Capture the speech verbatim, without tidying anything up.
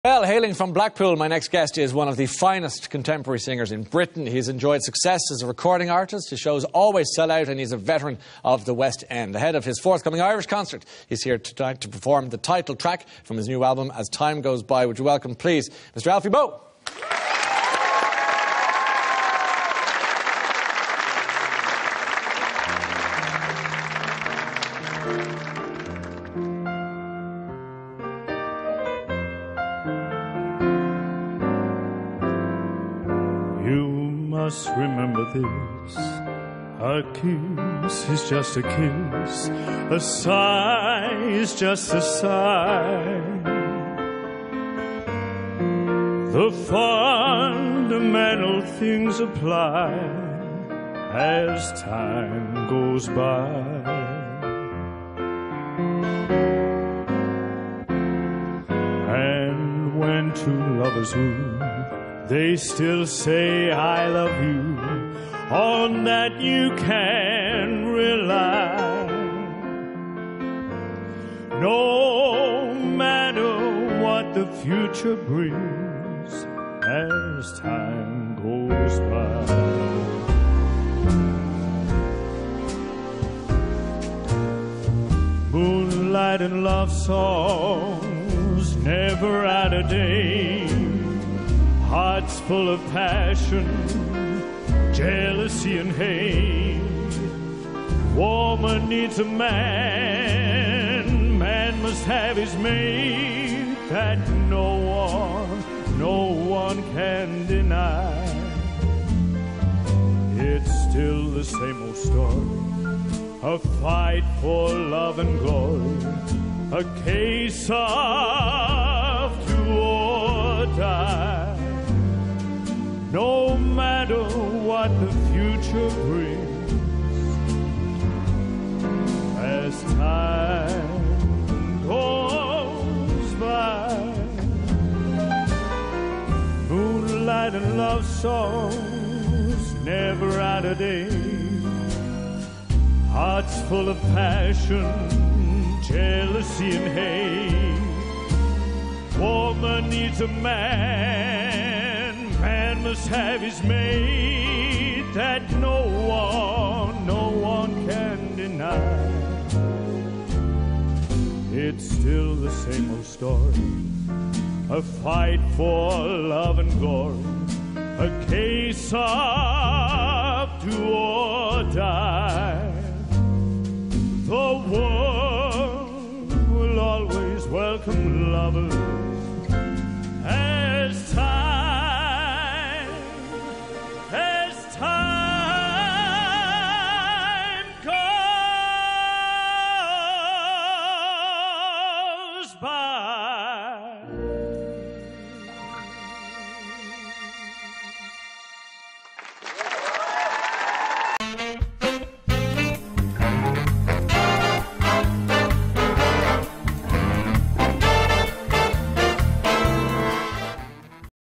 Well, hailing from Blackpool, my next guest is one of the finest contemporary singers in Britain. He's enjoyed success as a recording artist. His shows always sell out, and he's a veteran of the West End. Ahead of his forthcoming Irish concert, he's here tonight to perform the title track from his new album, As Time Goes By. Would you welcome, please, Mister Alfie Boe? You must remember this, a kiss is just a kiss, a sigh is just a sigh. The fundamental things apply as time goes by. And when two lovers woo, they still say I love you, on that you can rely. No matter what the future brings, as time goes by. Moonlight and love songs, never out of date. Hearts full of passion, jealousy and hate. Woman needs a man, man must have his mate. That no one, no one can deny. It's still the same old story, a fight for love and glory, a case of do or die. No matter what the future brings, as time goes by. Moonlight and love songs, never out of date. Hearts full of passion, jealousy and hate. Woman needs a man, man must have his mate. That no one, no one can deny. It's still the same old story, a fight for love and glory, a case of do or die. The world will always welcome lovers as time, as time goes by.